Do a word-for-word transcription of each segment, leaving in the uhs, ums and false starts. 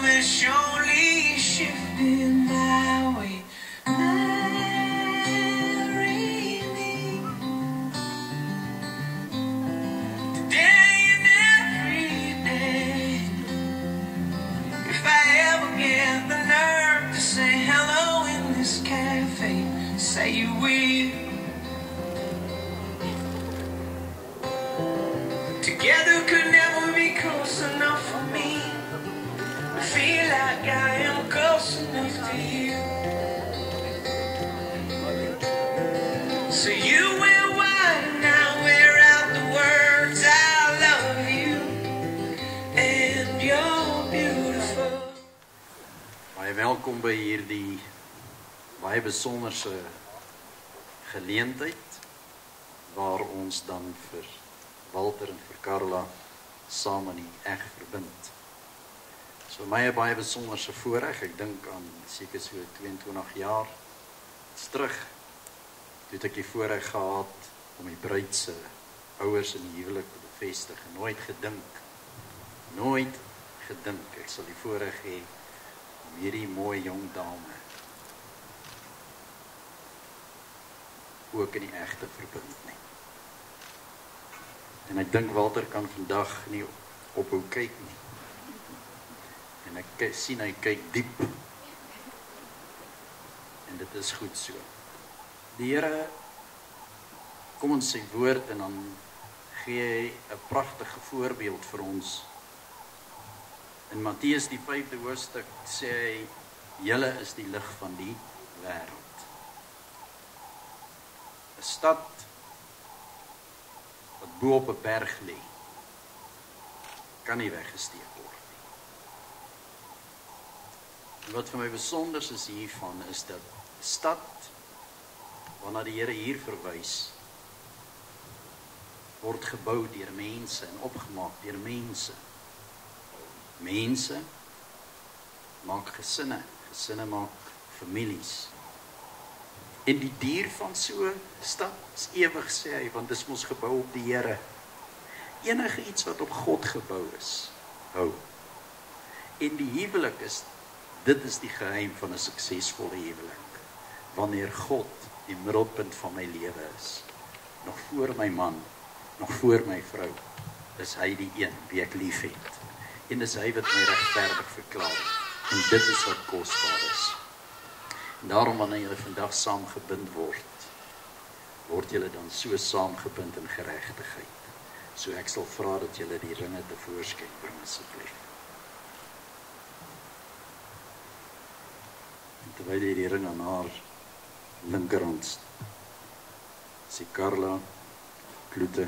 world is surely shifting my way. Marry me today and every day. If I ever get the nerve to say hello in this cafe, say you will. Together could never be close enough for me. I feel like I am close enough to you. So you wear white and I wear out the words I love you and you're beautiful. Baie welkom by hierdie baie besonderse geleentheid waar ons dan vir Walter en vir Carla saam in die eg verbind. So my 'n baie besonderse voorreg, ek dink aan seker so tweeëntwintig jaar terug, toe het ek die voorreg gehad om die bruid se ouers in die huwelik te bevestig. Nooit gedink, nooit gedink ek sal die voorreg hê om hierdie mooi jong dame ook in die eg te verbind nie. En ek dink Walter kan vandag nie ophou kyk nie. En ek sien hy kyk diep. En dit is goed so. Die Here kom in sy woord en dan gee hy 'n pragtige voorbeeld vir ons. In Matteus die vyfde hoofstuk sê hy, julle is die lig van die wêreld. 'n Stad wat bo op 'n berg lê, kan nie weggesteek word nie. En wat vir my besonder is hiervan, is dat 'n stad, waarna die Here hier verwys, word gebou deur mense en opgemaak deur mense. Mense maak gesinne, gesinne maak families. En die dier van so 'n stad is ewig, sê hy, want dit is mos gebou op die Here. Enige iets wat op God gebou is, hou. En die huwelik is, dit is die geheim van 'n suksesvolle huwelik. Wanneer God die middelpunt van my lewe is, nog voor my man, nog voor my vrou, is hy die een wie ek lief het. En is hy wat my regverdig verklaar. En dit is wat kosbaar is. En daarom wanneer julle vandag saamgebind word, word julle dan so saamgebind in geregtigheid. So ek sal vra dat julle die ringe tevoorskyn bring asseblief. En terwyl jy die ring aan haar linkerhand sê Carla Kloete,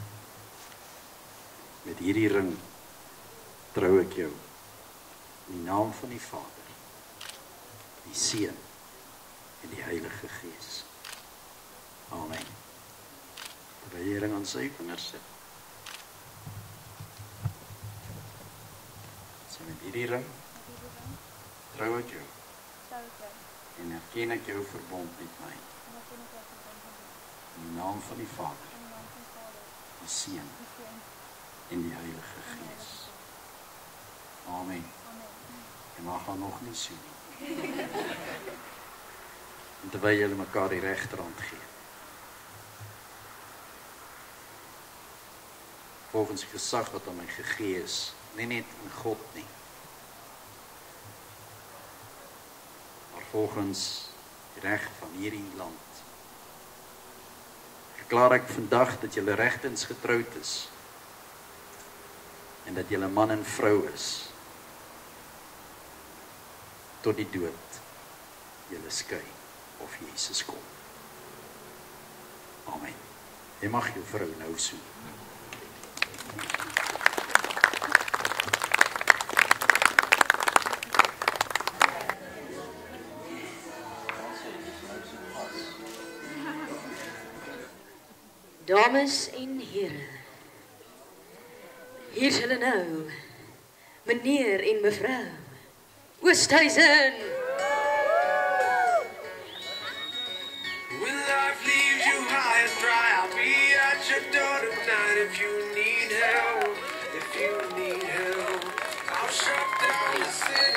met hierdie ring trou ek jou in die naam van die Vader, die Seun en die Heilige Gees. Amen. Terwyl jy ring aan sy vingers sit. So met hierdie ring trou ek jou en erken ek jou verbond met my. In die naam van die Vader, die Seun en die Heilige Gees. Amen. En mag gaan nog nie so nie. En terwyl julle mekaar die regterhand gee. Volgens die gesag wat aan my gegee is, nie net in God nie, maar volgens die reg van hierdie land, verklaar ek vandag dat julle regtens getroud is en dat julle man en vrou is tot die dood julle skei of Jesus kom. Amen. Jy mag jou vrou nou soen. Dames en heren, hier is hulle nou, meneer en mevrou Oosthuizen. When life leaves you high and dry, I'll be at your door tonight if you need help, if you need help. I'll shut down the city.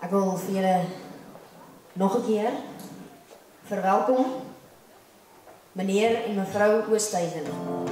Ek wil vir julle nog 'n keer verwelkom meneer en mevrou Oosthuizen.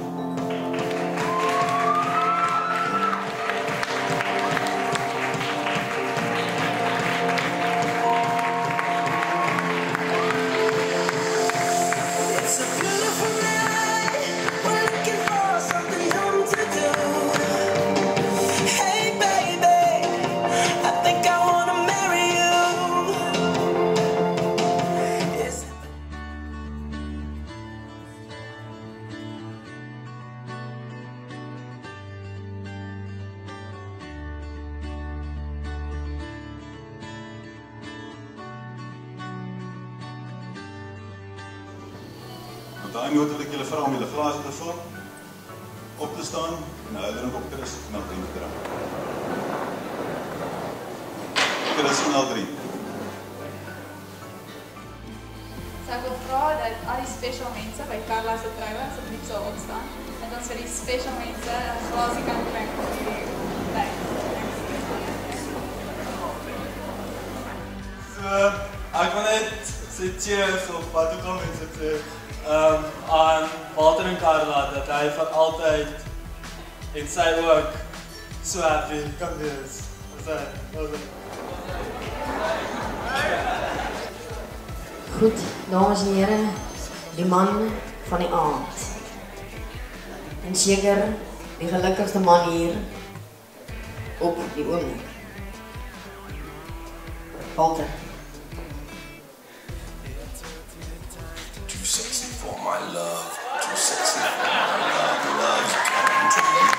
Op daai noot wil ek julle vra om julle glase te vul, op te staan en nou drink op Chris en dan drink te drink. Chris en dan drink. So ek wil vra dat al die special mense by Carla se troue asseblief sal opstaan en ons vir die special mense 'n glasie kan drink vir die tyd. So, ek wil net sê cheers of wat ook al mense sê. Um, aan Walter en Carla, dat hy vir altyd en sy ook so happy kan wees. Wat is Goed, dames en heren, die man van die aand. En seker die gelukkigste man hier op die oomblik. Walter. Too sexy for my love, too sexy for my love, love's coming to me.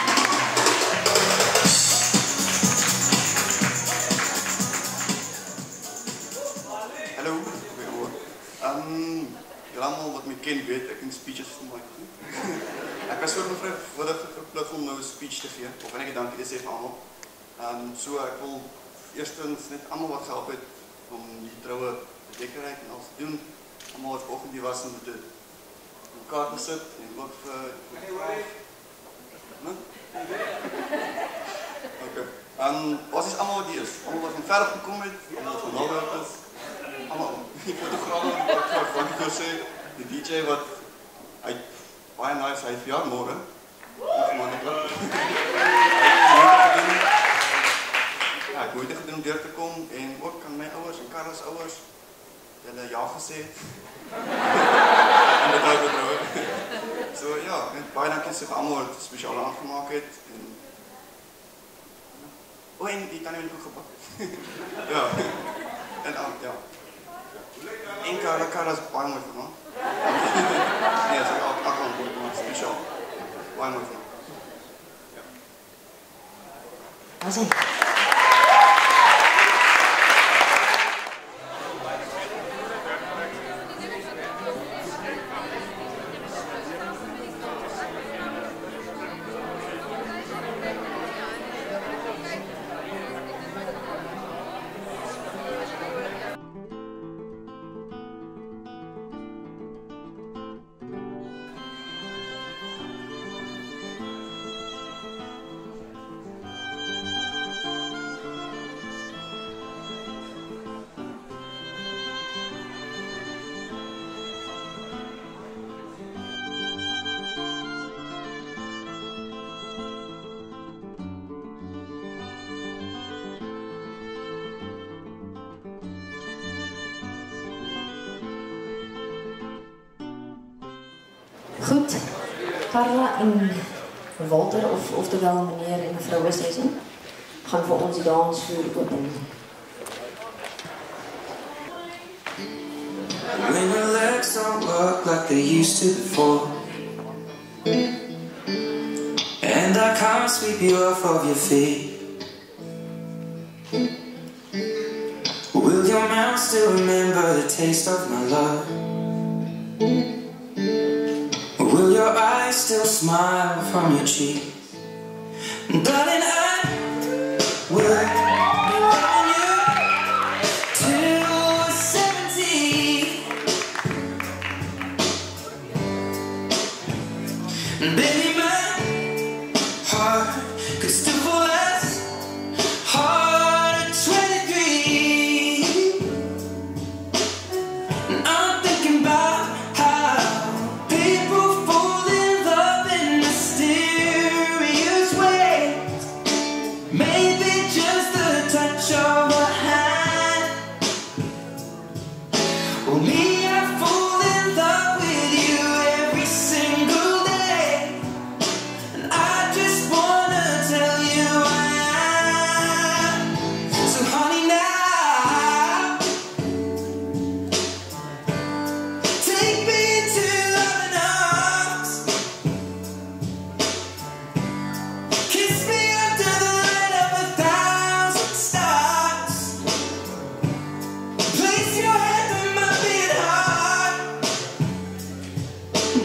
Hallo, goeie um, julle allemaal wat my ken weet, ek in speeches van my goed. Ek was ook mevrou wat ek verplig om nou een speech te gee, of en ek dankie te sê vir allemaal. Um, so ek wil eerstens net allemaal wat gehelp het om die trouwe te dekorate en alles te doen. Allemaal wat vanoggend hier was om dit in elkaar te sit en ook vir nee? Ok. Um, wat is allemaal wat hier is? Allemaal wat van ver gekom het, allemaal wat van naderhand is. Allemaal, die fotografe wat wat ek wil sê, die D J wat hy baie nice, hy het verjaar morgen. Of man, ek wil. Ja, ek het moeite gedoen om deur te kom en ook aan my ouers en Carla's ouers hulle ja gesê het. En dit hou betrou. So ja, net baie dankie sê vir almal wat spesiaal aangemaak het en o, en die tannie het ook gepak. Ja. En dan ja. En Carla, Carla's baie mooi van hom. Nee, so ek ek gaan goed maak spesiaal. Baie mooi van hom. Ja. Awesome. Goed, Carla en Walter, of, oftewel meneer en mevrou Oosthuizen, gaan vir ons die dansvloer open. When your legs don't work like they used to before, and I can't sweep you off of your feet, will your mouth still remember the taste of my love? Will your eyes still smile from your cheeks? Darling, I will be loving you till we're seventy. Baby, my heart could still fall as hard at twenty-three.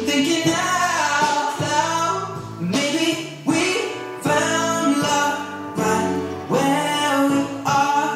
Thinking out loud, maybe we found love right where we are.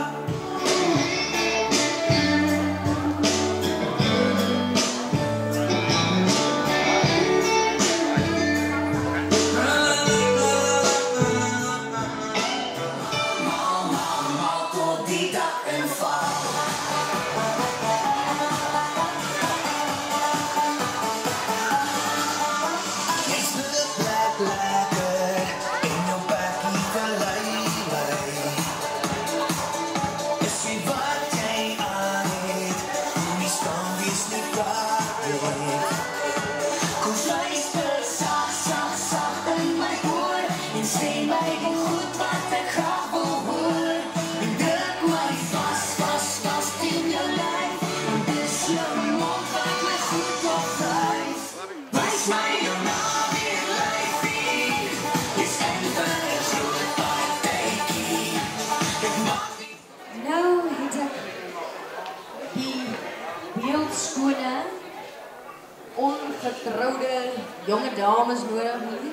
Nou het ek die beeldskone, ongetrouwde jonge dames nodig nie.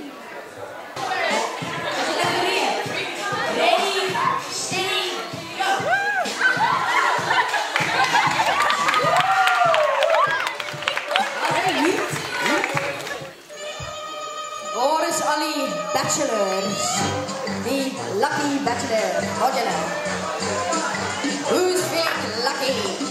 Ready, steady, go! Waar is al die bachelors? Die lucky bachelor, hoor julle? Who's feeling lucky?